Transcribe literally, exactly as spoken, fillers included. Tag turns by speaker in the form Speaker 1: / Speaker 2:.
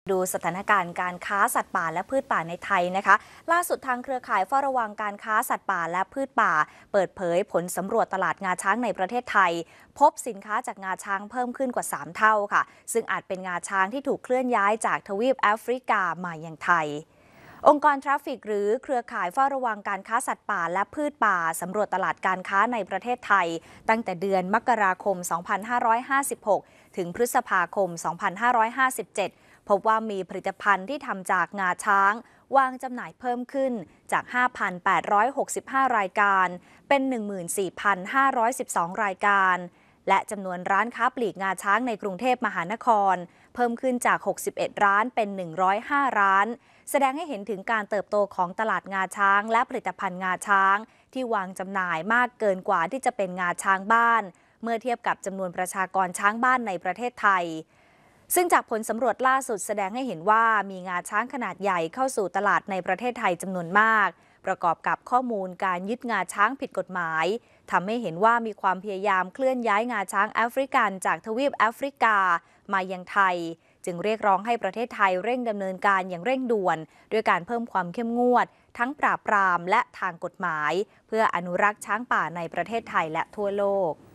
Speaker 1: ดูสถานการณ์การค้าสัตว์ป่าและพืชป่าในไทยนะคะล่าสุดทางเครือข่ายเฝ้าระวังการค้าสัตว์ป่าและพืชป่าเปิดเผยผลสำรวจตลาดงาช้างในประเทศไทยพบสินค้าจากงาช้างเพิ่มขึ้นกว่าสามเท่าค่ะซึ่งอาจเป็นงาช้างที่ถูกเคลื่อนย้ายจากทวีปแอฟริกามายังไทยองค์กรทราฟฟิกหรือเครือข่ายเฝ้าระวังการค้าสัตว์ป่าและพืชป่าสำรวจตลาดการค้าในประเทศไทยตั้งแต่เดือนมกราคม สองพันห้าร้อยห้าสิบหก ถึงพฤษภาคม สองพันห้าร้อยห้าสิบเจ็ด พบว่ามีผลิตภัณฑ์ที่ทำจากงาช้างวางจำหน่ายเพิ่มขึ้นจาก ห้าพันแปดร้อยหกสิบห้า รายการเป็น หนึ่งหมื่นสี่พันห้าร้อยสิบสอง รายการและจำนวนร้านค้าปลีกงาช้างในกรุงเทพมหานครเพิ่มขึ้นจากหกสิบเอ็ดร้านเป็นหนึ่งร้อยห้าร้านแสดงให้เห็นถึงการเติบโตของตลาดงาช้างและผลิตภัณฑ์งาช้างที่วางจำหน่ายมากเกินกว่าที่จะเป็นงาช้างบ้านเมื่อเทียบกับจำนวนประชากรช้างบ้านในประเทศไทยซึ่งจากผลสำรวจล่าสุดแสดงให้เห็นว่ามีงาช้างขนาดใหญ่เข้าสู่ตลาดในประเทศไทยจำนวนมากประกอบกับข้อมูลการยึดงาช้างผิดกฎหมายทำให้เห็นว่ามีความพยายามเคลื่อนย้ายงาช้างแอฟริกันจากทวีปแอฟริกามายังไทยจึงเรียกร้องให้ประเทศไทยเร่งดำเนินการอย่างเร่งด่วนด้วยการเพิ่มความเข้มงวดทั้งปราบปรามและทางกฎหมายเพื่ออนุรักษ์ช้างป่าในประเทศไทยและทั่วโลก